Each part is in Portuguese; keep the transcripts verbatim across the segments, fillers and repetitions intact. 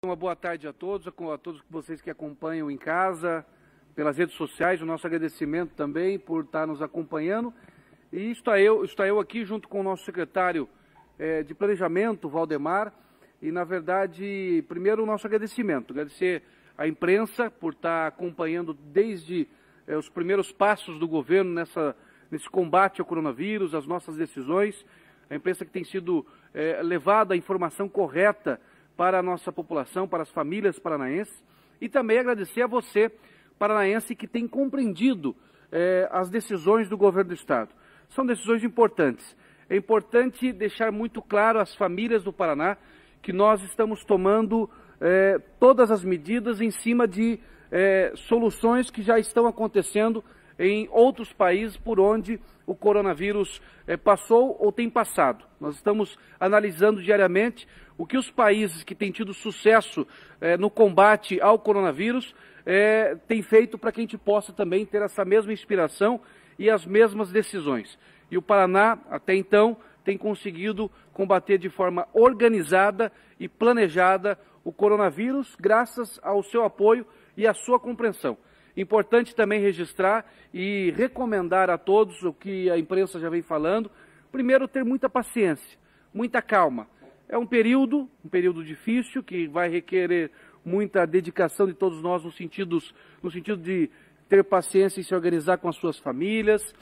Uma boa tarde a todos, a todos vocês que acompanham em casa, pelas redes sociais, o nosso agradecimento também por estar nos acompanhando. E está eu, está eu aqui junto com o nosso secretário eh, de Planejamento, Valdemar, e na verdade, primeiro o nosso agradecimento, agradecer à imprensa por estar acompanhando desde eh, os primeiros passos do governo nessa, nesse combate ao coronavírus, as nossas decisões, a imprensa que tem sido eh, levada a informação correta para a nossa população, para as famílias paranaenses, e também agradecer a você, paranaense, que tem compreendido eh, as decisões do governo do Estado. São decisões importantes. É importante deixar muito claro às famílias do Paraná que nós estamos tomando eh, todas as medidas em cima de eh, soluções que já estão acontecendo em outros países por onde o coronavírus eh, passou ou tem passado. Nós estamos analisando diariamente o que os países que têm tido sucesso eh, no combate ao coronavírus eh, têm feito para que a gente possa também ter essa mesma inspiração e as mesmas decisões. E o Paraná, até então, tem conseguido combater de forma organizada e planejada o coronavírus, graças ao seu apoio e à sua compreensão. Importante também registrar e recomendar a todos o que a imprensa já vem falando. Primeiro, ter muita paciência, muita calma. É um período, um período difícil, que vai requerer muita dedicação de todos nós no sentido, no sentido de ter paciência e se organizar com as suas famílias,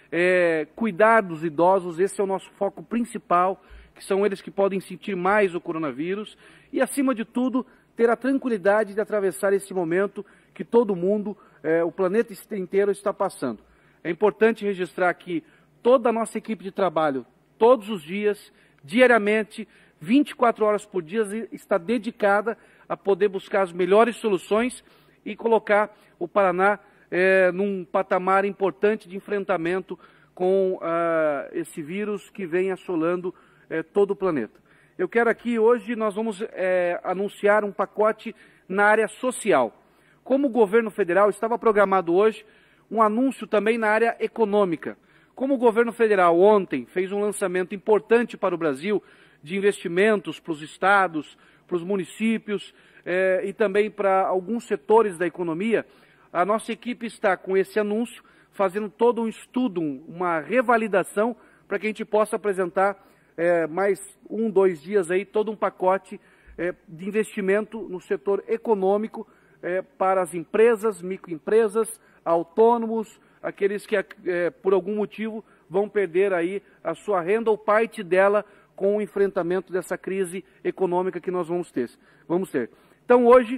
é, cuidar dos idosos, esse é o nosso foco principal, que são eles que podem sentir mais o coronavírus, e acima de tudo, ter a tranquilidade de atravessar esse momento que todo mundo, é, o planeta inteiro está passando. É importante registrar que toda a nossa equipe de trabalho, todos os dias, diariamente, vinte e quatro horas por dia, está dedicada a poder buscar as melhores soluções e colocar o Paraná é, num patamar importante de enfrentamento com ah, esse vírus que vem assolando é, todo o planeta. Eu quero aqui, hoje, nós vamos é, anunciar um pacote na área social. Como o governo federal, estava programado hoje um anúncio também na área econômica. Como o governo federal ontem fez um lançamento importante para o Brasil de investimentos para os estados, para os municípios eh, e também para alguns setores da economia, a nossa equipe está com esse anúncio fazendo todo um estudo, uma revalidação para que a gente possa apresentar eh, mais um, dois dias aí todo um pacote eh, de investimento no setor econômico eh, para as empresas, microempresas, autônomos, aqueles que eh, por algum motivo vão perder aí a sua renda ou parte dela com o enfrentamento dessa crise econômica que nós vamos ter. Vamos ter. Então hoje,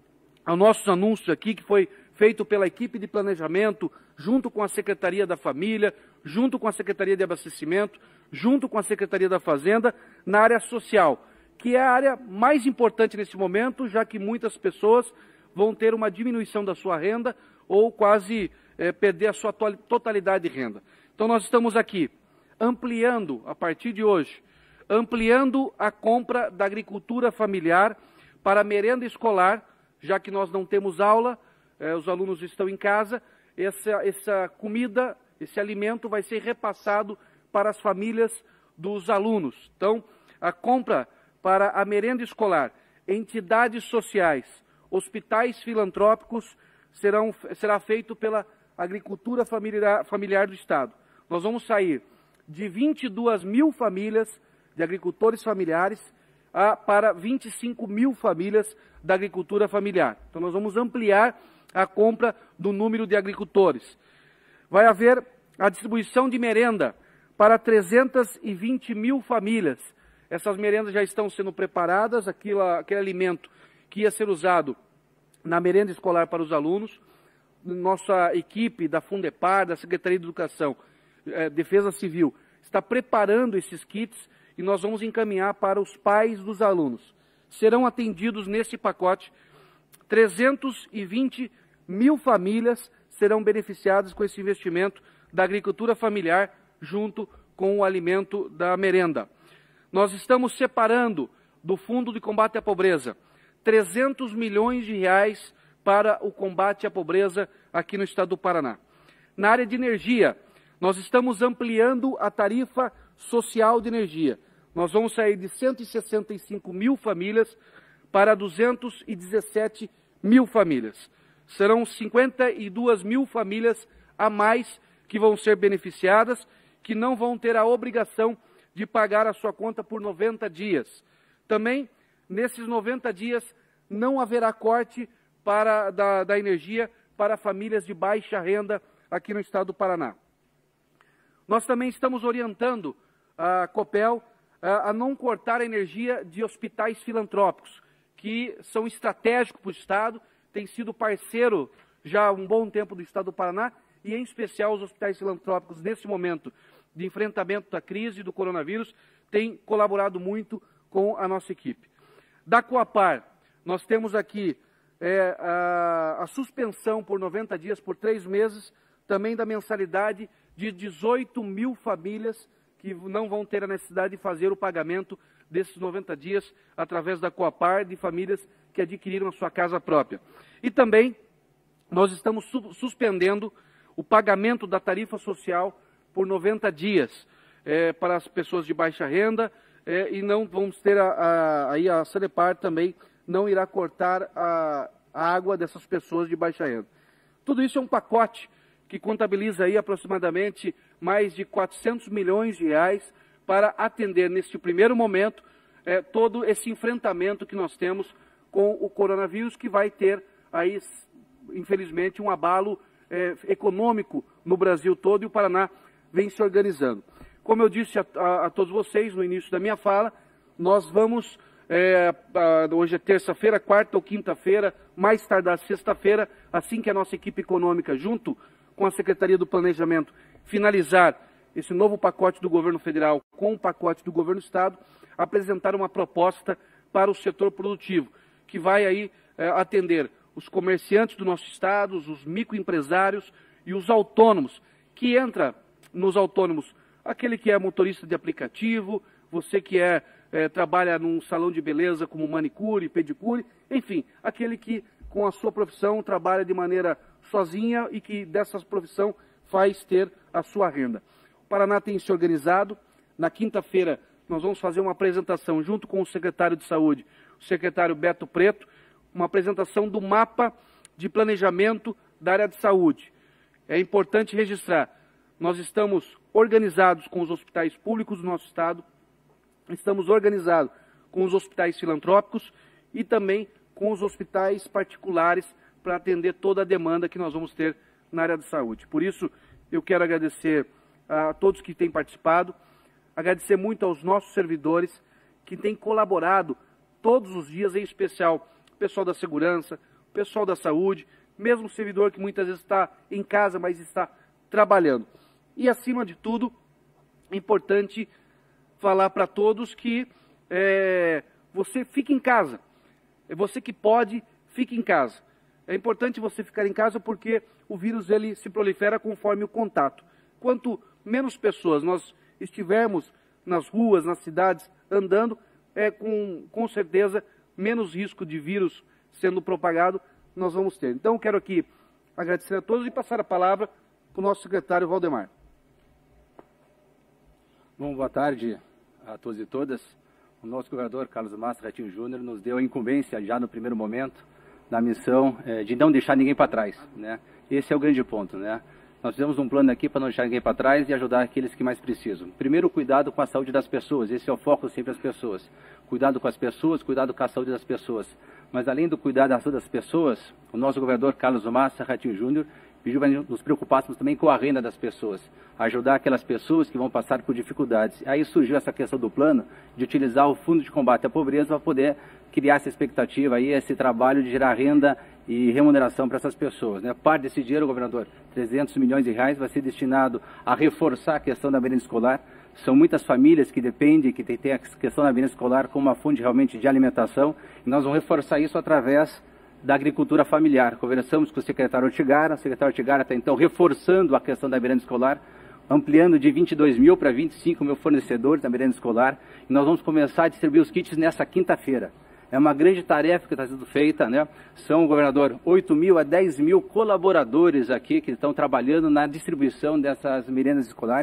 o nosso anúncio aqui, que foi feito pela equipe de planejamento, junto com a Secretaria da Família, junto com a Secretaria de Abastecimento, junto com a Secretaria da Fazenda, na área social, que é a área mais importante nesse momento, já que muitas pessoas vão ter uma diminuição da sua renda ou quase é, perder a sua totalidade de renda. Então nós estamos aqui ampliando, a partir de hoje, ampliando a compra da agricultura familiar para a merenda escolar, já que nós não temos aula, eh, os alunos estão em casa, essa, essa comida, esse alimento vai ser repassado para as famílias dos alunos. Então, a compra para a merenda escolar, entidades sociais, hospitais filantrópicos, serão, será feito pela agricultura familiar, familiar do Estado. Nós vamos sair de vinte e duas mil famílias de agricultores familiares a, para vinte e cinco mil famílias da agricultura familiar. Então nós vamos ampliar a compra do número de agricultores. Vai haver a distribuição de merenda para trezentas e vinte mil famílias. Essas merendas já estão sendo preparadas, aquilo, aquele alimento que ia ser usado na merenda escolar para os alunos. Nossa equipe da Fundepar, da Secretaria de Educação, eh, Defesa Civil, está preparando esses kits e nós vamos encaminhar para os pais dos alunos. Serão atendidos nesse pacote trezentas e vinte mil famílias serão beneficiadas com esse investimento da agricultura familiar junto com o alimento da merenda. Nós estamos separando do Fundo de Combate à Pobreza trezentos milhões de reais para o combate à pobreza aqui no estado do Paraná. Na área de energia, nós estamos ampliando a tarifa social de energia. Nós vamos sair de cento e sessenta e cinco mil famílias para duzentos e dezessete mil famílias. Serão cinquenta e duas mil famílias a mais que vão ser beneficiadas, que não vão ter a obrigação de pagar a sua conta por noventa dias. Também, nesses noventa dias, não haverá corte para, da, da energia para famílias de baixa renda aqui no estado do Paraná. Nós também estamos orientando a Copel a, a não cortar a energia de hospitais filantrópicos, que são estratégicos para o estado, tem sido parceiro já há um bom tempo do estado do Paraná, e em especial os hospitais filantrópicos, nesse momento de enfrentamento da crise do coronavírus, têm colaborado muito com a nossa equipe. Da Coapar, nós temos aqui é, a, a suspensão por noventa dias, por três meses, também da mensalidade de dezoito mil famílias que não vão ter a necessidade de fazer o pagamento desses noventa dias através da Coapar, de famílias que adquiriram a sua casa própria. E também nós estamos su suspendendo o pagamento da tarifa social por noventa dias é, para as pessoas de baixa renda é, e não vamos ter a, a, aí a Sanepar também não irá cortar a, a água dessas pessoas de baixa renda. Tudo isso é um pacote que contabiliza aí aproximadamente mais de quatrocentos milhões de reais para atender neste primeiro momento é, todo esse enfrentamento que nós temos com o coronavírus, que vai ter aí, infelizmente, um abalo é, econômico no Brasil todo, e o Paraná vem se organizando. Como eu disse a, a, a todos vocês no início da minha fala, nós vamos, é, a, hoje é terça-feira, quarta ou quinta-feira, mais tardar sexta-feira, assim que a nossa equipe econômica, junto com a Secretaria do Planejamento, finalizar esse novo pacote do governo federal com o pacote do governo do estado, apresentar uma proposta para o setor produtivo, que vai aí é, atender os comerciantes do nosso estado, os microempresários e os autônomos, que entra nos autônomos aquele que é motorista de aplicativo, você que é, é trabalha num salão de beleza como manicure, pedicure, enfim, aquele que com a sua profissão trabalha de maneira sozinha e que dessa profissão faz ter a sua renda. O Paraná tem se organizado. Na quinta-feira nós vamos fazer uma apresentação junto com o secretário de Saúde, o secretário Beto Preto, uma apresentação do mapa de planejamento da área de saúde. É importante registrar, nós estamos organizados com os hospitais públicos do nosso estado, estamos organizados com os hospitais filantrópicos e também com os hospitais particulares para atender toda a demanda que nós vamos ter na área de saúde. Por isso, eu quero agradecer a todos que têm participado, agradecer muito aos nossos servidores que têm colaborado todos os dias, em especial o pessoal da segurança, o pessoal da saúde, mesmo o servidor que muitas vezes está em casa, mas está trabalhando. E, acima de tudo, é importante falar para todos que é, você fique em casa. É você que pode, fique em casa. É importante você ficar em casa porque o vírus ele se prolifera conforme o contato. Quanto menos pessoas nós estivermos nas ruas, nas cidades, andando, é com, com certeza menos risco de vírus sendo propagado nós vamos ter. Então, quero aqui agradecer a todos e passar a palavra para o nosso secretário Valdemar. Bom, boa tarde a todos e todas. O nosso governador Carlos Massa Ratinho Júnior nos deu a incumbência já no primeiro momento da missão é, de não deixar ninguém para trás, né? Esse é o grande ponto, né? Nós fizemos um plano aqui para não deixar ninguém para trás e ajudar aqueles que mais precisam. Primeiro, cuidado com a saúde das pessoas. Esse é o foco sempre das pessoas. Cuidado com as pessoas, cuidado com a saúde das pessoas. Mas além do cuidado da saúde das pessoas, o nosso governador Carlos Massa Ratinho Júnior pediu para nos preocuparmos também com a renda das pessoas, ajudar aquelas pessoas que vão passar por dificuldades. Aí surgiu essa questão do plano de utilizar o Fundo de Combate à Pobreza para poder criar essa expectativa, aí, esse trabalho de gerar renda e remuneração para essas pessoas, né? Parte desse dinheiro, governador, trezentos milhões de reais, vai ser destinado a reforçar a questão da merenda escolar. São muitas famílias que dependem, que tem a questão da merenda escolar como uma fonte realmente de alimentação, e nós vamos reforçar isso através da agricultura familiar. Conversamos com o secretário Ortigara, o secretário Ortigara está então reforçando a questão da merenda escolar, ampliando de vinte e dois mil para vinte e cinco mil fornecedores da merenda escolar, e nós vamos começar a distribuir os kits nessa quinta-feira. É uma grande tarefa que está sendo feita, né? São, governador, oito mil a dez mil colaboradores aqui que estão trabalhando na distribuição dessas merendas escolares.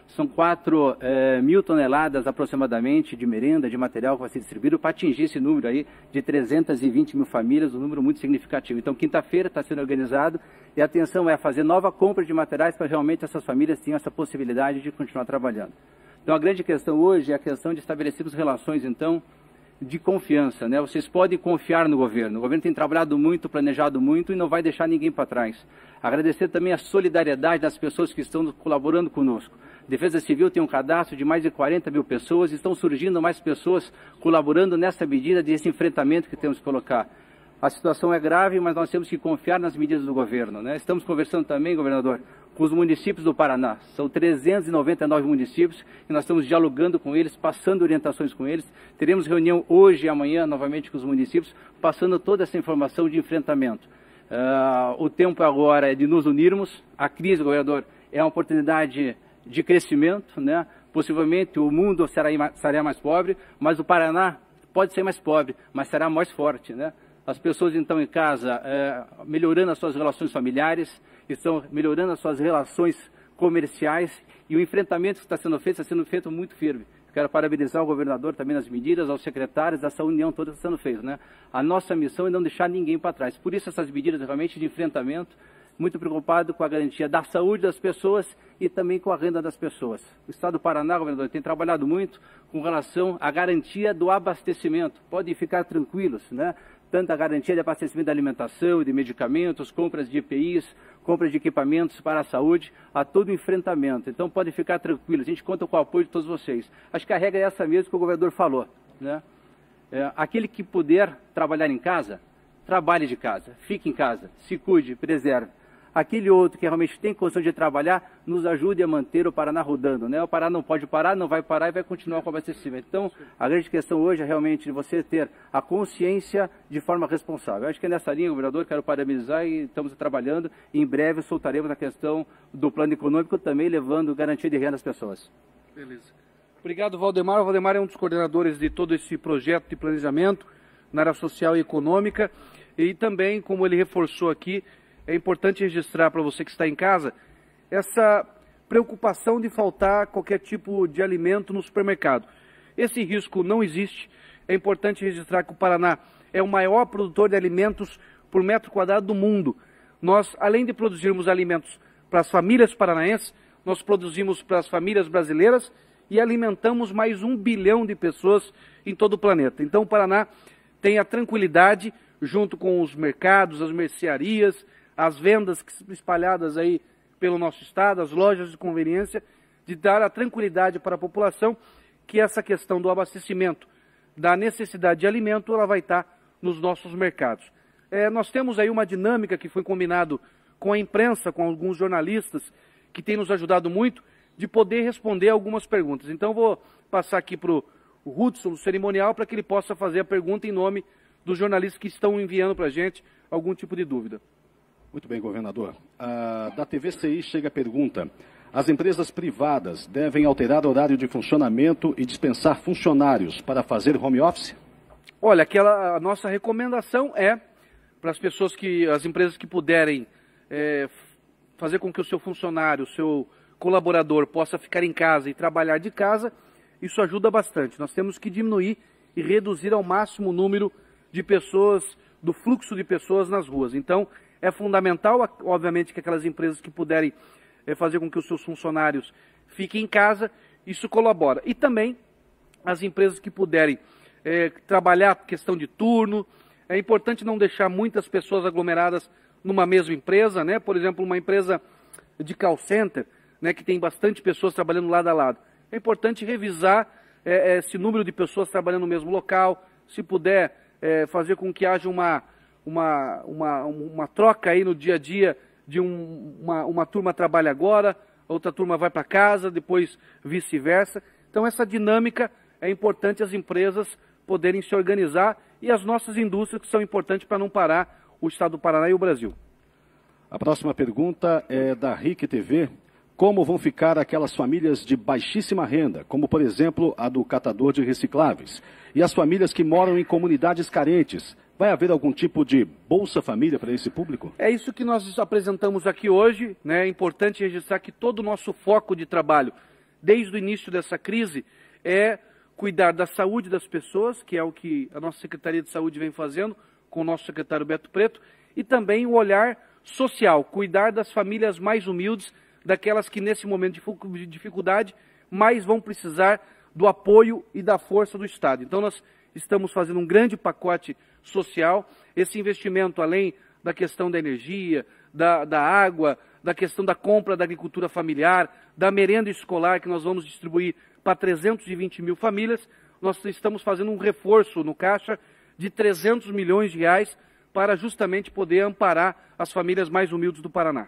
São quatro é, mil toneladas aproximadamente de merenda, de material que vai ser distribuído para atingir esse número aí de trezentas e vinte mil famílias, um número muito significativo. Então, quinta-feira está sendo organizado e a atenção é fazer nova compra de materiais para realmente essas famílias tenham essa possibilidade de continuar trabalhando. Então, a grande questão hoje é a questão de estabelecermos relações, então, de confiança, né? Vocês podem confiar no governo. O governo tem trabalhado muito, planejado muito e não vai deixar ninguém para trás. Agradecer também a solidariedade das pessoas que estão colaborando conosco. Defesa Civil tem um cadastro de mais de quarenta mil pessoas, estão surgindo mais pessoas colaborando nessa medida desse enfrentamento que temos que colocar. A situação é grave, mas nós temos que confiar nas medidas do governo, né? Estamos conversando também, governador, com os municípios do Paraná. São trezentos e noventa e nove municípios e nós estamos dialogando com eles, passando orientações com eles. Teremos reunião hoje e amanhã novamente com os municípios, passando toda essa informação de enfrentamento. Uh, o tempo agora é de nos unirmos. A crise, governador, é uma oportunidade de crescimento, né? Possivelmente o mundo será, será mais pobre, mas o Paraná pode ser mais pobre, mas será mais forte, né? As pessoas então em casa, é, melhorando as suas relações familiares, estão melhorando as suas relações comerciais e o enfrentamento que está sendo feito está sendo feito muito firme. Quero parabenizar o governador também nas medidas, aos secretários, essa união toda que está sendo feita, né? A nossa missão é não deixar ninguém para trás. Por isso essas medidas realmente de enfrentamento, muito preocupado com a garantia da saúde das pessoas e também com a renda das pessoas. O Estado do Paraná, governador, tem trabalhado muito com relação à garantia do abastecimento. Podem ficar tranquilos, né? Tanto a garantia de abastecimento de alimentação e de medicamentos, compras de E P Is, compras de equipamentos para a saúde, a todo o enfrentamento. Então podem ficar tranquilos, a gente conta com o apoio de todos vocês. Acho que a regra é essa mesmo que o governador falou, né? É, aquele que puder trabalhar em casa, trabalhe de casa, fique em casa, se cuide, preserve. Aquele outro que realmente tem condição de trabalhar, nos ajude a manter o Paraná rodando, né? O Paraná não pode parar, não vai parar e vai continuar com o abastecimento. Então, a grande questão hoje é realmente de você ter a consciência de forma responsável. Eu acho que é nessa linha, governador, quero parabenizar e estamos trabalhando. E em breve soltaremos a questão do plano econômico também, levando garantia de renda às pessoas. Beleza. Obrigado, Valdemar. O Valdemar é um dos coordenadores de todo esse projeto de planejamento na área social e econômica. E também, como ele reforçou aqui, é importante registrar para você que está em casa essa preocupação de faltar qualquer tipo de alimento no supermercado. Esse risco não existe. É importante registrar que o Paraná é o maior produtor de alimentos por metro quadrado do mundo. Nós, além de produzirmos alimentos para as famílias paranaenses, nós produzimos para as famílias brasileiras e alimentamos mais um bilhão de pessoas em todo o planeta. Então o Paraná tem a tranquilidade, junto com os mercados, as mercearias, as vendas espalhadas aí pelo nosso estado, as lojas de conveniência, de dar a tranquilidade para a população que essa questão do abastecimento, da necessidade de alimento, ela vai estar nos nossos mercados. É, nós temos aí uma dinâmica que foi combinado com a imprensa, com alguns jornalistas, que tem nos ajudado muito, de poder responder algumas perguntas. Então vou passar aqui para o Hudson, do cerimonial, para que ele possa fazer a pergunta em nome dos jornalistas que estão enviando para a gente algum tipo de dúvida. Muito bem, governador. Ah, da T V C I chega a pergunta: as empresas privadas devem alterar o horário de funcionamento e dispensar funcionários para fazer home office? Olha, aquela, a nossa recomendação é para as pessoas que, as empresas que puderem é, fazer com que o seu funcionário, o seu colaborador possa ficar em casa e trabalhar de casa, isso ajuda bastante. Nós temos que diminuir e reduzir ao máximo o número de pessoas, do fluxo de pessoas nas ruas. Então, é fundamental, obviamente, que aquelas empresas que puderem é, fazer com que os seus funcionários fiquem em casa, isso colabora. E também as empresas que puderem é, trabalhar questão de turno. É importante não deixar muitas pessoas aglomeradas numa mesma empresa, né? Por exemplo, uma empresa de call center, né, que tem bastante pessoas trabalhando lado a lado. É importante revisar é, esse número de pessoas trabalhando no mesmo local, se puder é, fazer com que haja uma... Uma, uma, uma troca aí no dia a dia de um, uma, uma turma trabalha agora, outra turma vai para casa, depois vice-versa. Então essa dinâmica é importante as empresas poderem se organizar e as nossas indústrias que são importantes para não parar o estado do Paraná e o Brasil. A próxima pergunta é da R I C T V. Como vão ficar aquelas famílias de baixíssima renda, como por exemplo a do catador de recicláveis, e as famílias que moram em comunidades carentes? Vai haver algum tipo de Bolsa Família para esse público? É isso que nós apresentamos aqui hoje, né? É importante registrar que todo o nosso foco de trabalho desde o início dessa crise, é cuidar da saúde das pessoas, que é o que a nossa Secretaria de Saúde vem fazendo com o nosso secretário Beto Preto, e também o olhar social, cuidar das famílias mais humildes, daquelas que nesse momento de dificuldade mais vão precisar do apoio e da força do Estado. Então nós estamos fazendo um grande pacote social, esse investimento além da questão da energia, da, da água, da questão da compra da agricultura familiar, da merenda escolar que nós vamos distribuir para trezentos e vinte mil famílias, nós estamos fazendo um reforço no Caixa de trezentos milhões de reais para justamente poder amparar as famílias mais humildes do Paraná.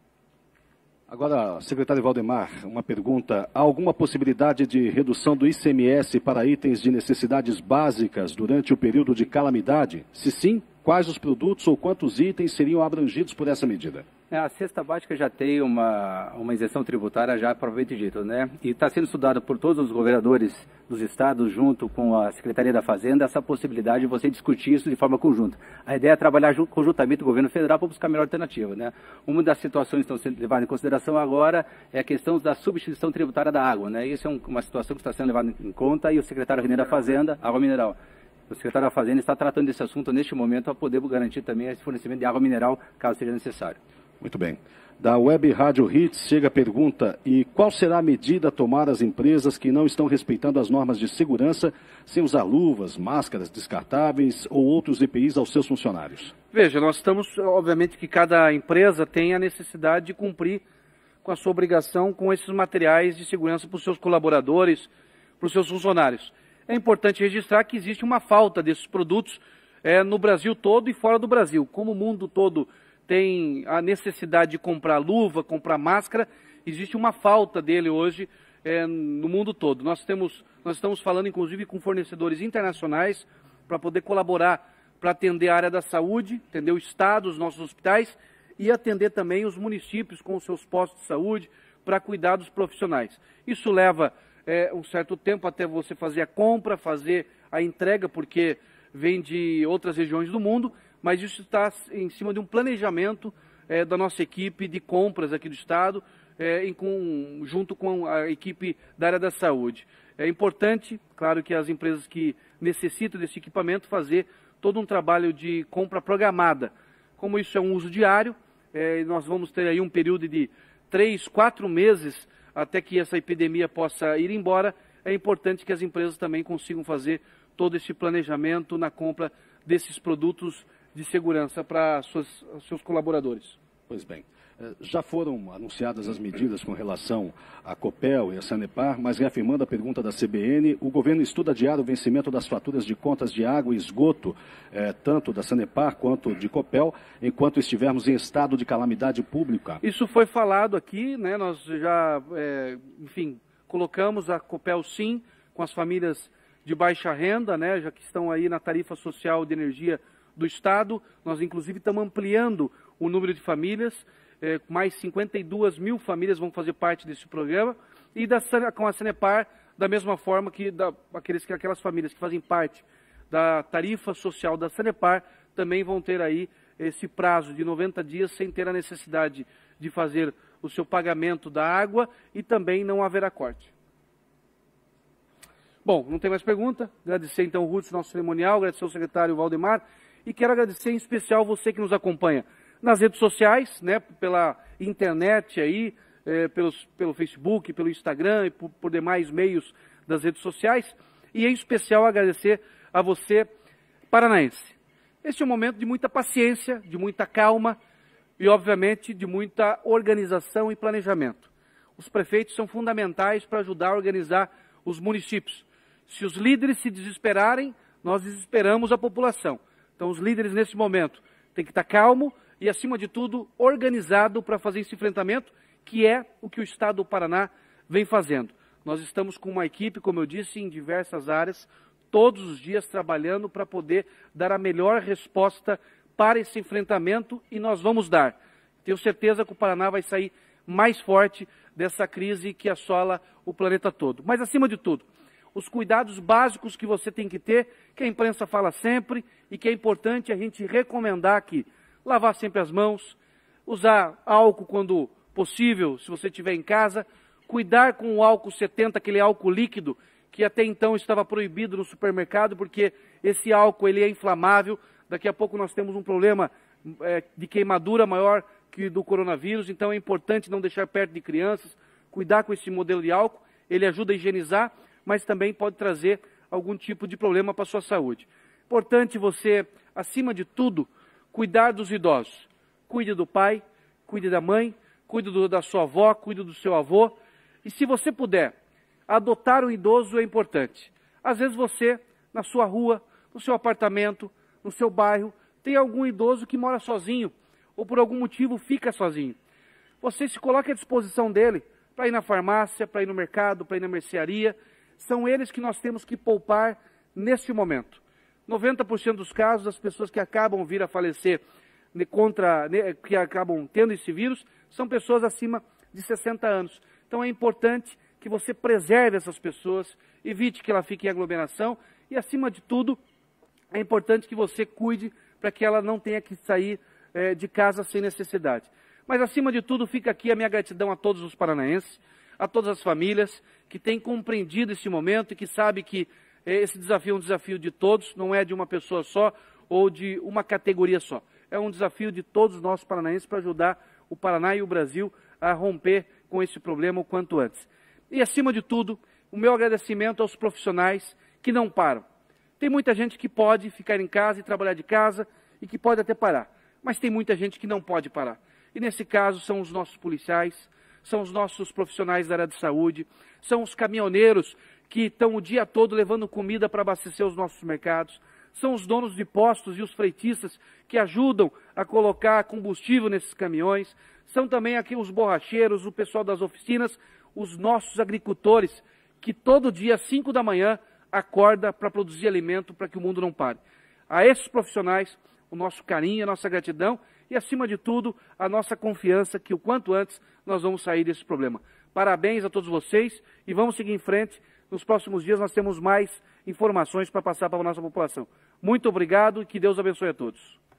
Agora, secretário Valdemar, uma pergunta. Há alguma possibilidade de redução do I C M S para itens de necessidades básicas durante o período de calamidade? Se sim, quais os produtos ou quantos itens seriam abrangidos por essa medida? É, a cesta básica já tem uma, uma isenção tributária já propriamente dito, né? E está sendo estudado por todos os governadores dos estados, junto com a Secretaria da Fazenda, essa possibilidade de você discutir isso de forma conjunta. A ideia é trabalhar junto, conjuntamente com o governo federal para buscar a melhor alternativa, né? Uma das situações que estão sendo levadas em consideração agora é a questão da substituição tributária da água, né? Isso é um, uma situação que está sendo levada em conta e o secretário da Fazenda, água mineral. O secretário da Fazenda está tratando desse assunto neste momento para poder garantir também esse fornecimento de água mineral, caso seja necessário. Muito bem. Da Web Rádio Hits chega a pergunta: e qual será a medida a tomar às empresas que não estão respeitando as normas de segurança sem usar luvas, máscaras descartáveis ou outros E P Is aos seus funcionários? Veja, nós estamos, obviamente que cada empresa tem a necessidade de cumprir com a sua obrigação com esses materiais de segurança para os seus colaboradores, para os seus funcionários. É importante registrar que existe uma falta desses produtos é, no Brasil todo e fora do Brasil. Como o mundo todo tem a necessidade de comprar luva, comprar máscara, existe uma falta dele hoje é, no mundo todo. Nós, temos, nós estamos falando, inclusive, com fornecedores internacionais para poder colaborar para atender a área da saúde, atender o Estado, os nossos hospitais e atender também os municípios com os seus postos de saúde para cuidar dos profissionais. Isso leva é, um certo tempo até você fazer a compra, fazer a entrega, porque vem de outras regiões do mundo, mas isso está em cima de um planejamento é, da nossa equipe de compras aqui do Estado, é, em, com, junto com a equipe da área da saúde. É importante, claro, que as empresas que necessitam desse equipamento fazer todo um trabalho de compra programada. Como isso é um uso diário, é, nós vamos ter aí um período de três, quatro meses até que essa epidemia possa ir embora. É importante que as empresas também consigam fazer todo esse planejamento na compra desses produtos de segurança para seus colaboradores. Pois bem, já foram anunciadas as medidas com relação à Copel e à Sanepar, mas reafirmando a pergunta da C B N, o governo estuda adiar o vencimento das faturas de contas de água e esgoto, eh, tanto da Sanepar quanto de Copel, enquanto estivermos em estado de calamidade pública. Isso foi falado aqui, né? Nós já, é, enfim, colocamos a Copel sim, com as famílias de baixa renda, né? Já que estão aí na tarifa social de energia do Estado. Nós, inclusive, estamos ampliando o número de famílias, é, mais cinquenta e duas mil famílias vão fazer parte desse programa, e da, com a Sanepar, da mesma forma que da, aqueles, aquelas famílias que fazem parte da tarifa social da Sanepar, também vão ter aí esse prazo de noventa dias sem ter a necessidade de fazer o seu pagamento da água e também não haverá corte. Bom, não tem mais pergunta. Agradecer então o Ruth, nosso cerimonial, agradecer ao secretário Valdemar, e quero agradecer em especial você que nos acompanha nas redes sociais, né, pela internet aí, é, pelos, pelo Facebook, pelo Instagram e por, por demais meios das redes sociais, e em especial agradecer a você, paranaense. Este é um momento de muita paciência, de muita calma e, obviamente, de muita organização e planejamento. Os prefeitos são fundamentais para ajudar a organizar os municípios. Se os líderes se desesperarem, nós desesperamos a população. Então, os líderes, nesse momento, têm que estar calmo e, acima de tudo, organizado para fazer esse enfrentamento, que é o que o Estado do Paraná vem fazendo. Nós estamos com uma equipe, como eu disse, em diversas áreas, todos os dias trabalhando para poder dar a melhor resposta para esse enfrentamento, e nós vamos dar. Tenho certeza que o Paraná vai sair mais forte dessa crise que assola o planeta todo. Mas, acima de tudo, os cuidados básicos que você tem que ter, que a imprensa fala sempre e que é importante a gente recomendar aqui. Lavar sempre as mãos, usar álcool quando possível, se você estiver em casa, cuidar com o álcool setenta, aquele álcool líquido, que até então estava proibido no supermercado, porque esse álcool ele é inflamável. Daqui a pouco nós temos um problema é, de queimadura maior que do coronavírus, então é importante não deixar perto de crianças, cuidar com esse modelo de álcool, ele ajuda a higienizar, mas também pode trazer algum tipo de problema para a sua saúde. Importante você, acima de tudo, cuidar dos idosos. Cuide do pai, cuide da mãe, cuide do, da sua avó, cuide do seu avô. E se você puder, adotar um idoso é importante. Às vezes você, na sua rua, no seu apartamento, no seu bairro, tem algum idoso que mora sozinho, ou por algum motivo fica sozinho. Você se coloca à disposição dele para ir na farmácia, para ir no mercado, para ir na mercearia. São eles que nós temos que poupar neste momento. noventa por cento dos casos, as pessoas que acabam vir a falecer contra, que acabam tendo esse vírus, são pessoas acima de sessenta anos. Então é importante que você preserve essas pessoas, evite que ela fique em aglomeração e, acima de tudo, é importante que você cuide para que ela não tenha que sair é, de casa sem necessidade. Mas, acima de tudo, fica aqui a minha gratidão a todos os paranaenses, a todas as famílias que têm compreendido esse momento e que sabem que é, esse desafio é um desafio de todos, não é de uma pessoa só ou de uma categoria só. É um desafio de todos nós paranaenses para ajudar o Paraná e o Brasil a romper com esse problema o quanto antes. E, acima de tudo, o meu agradecimento aos profissionais que não param. Tem muita gente que pode ficar em casa e trabalhar de casa e que pode até parar, mas tem muita gente que não pode parar. E nesse caso são os nossos policiais, são os nossos profissionais da área de saúde, são os caminhoneiros que estão o dia todo levando comida para abastecer os nossos mercados, são os donos de postos e os freitistas que ajudam a colocar combustível nesses caminhões, são também aqui os borracheiros, o pessoal das oficinas, os nossos agricultores que todo dia às cinco da manhã acorda para produzir alimento para que o mundo não pare. A esses profissionais, o nosso carinho, a nossa gratidão e, acima de tudo, a nossa confiança que o quanto antes nós vamos sair desse problema. Parabéns a todos vocês e vamos seguir em frente. Nos próximos dias nós temos mais informações para passar para a nossa população. Muito obrigado e que Deus abençoe a todos.